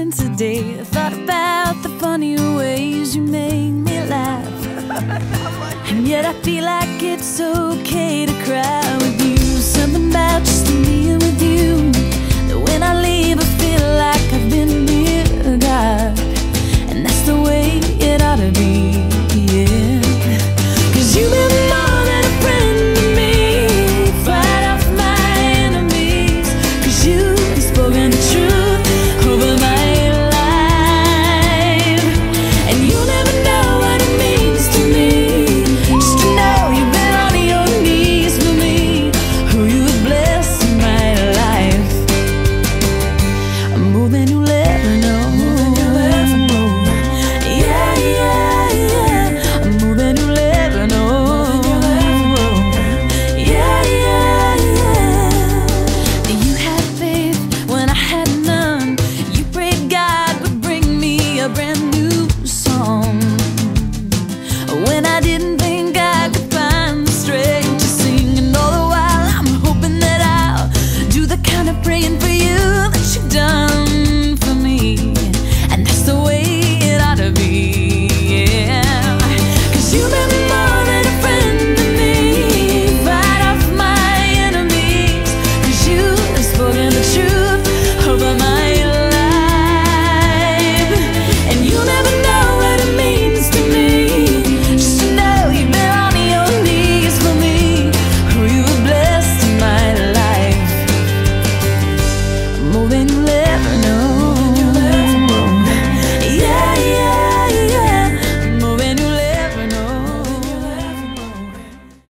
again today. I thought about the funny ways you make me laugh, and yet I feel like it's okay to cry with you. Something about just me and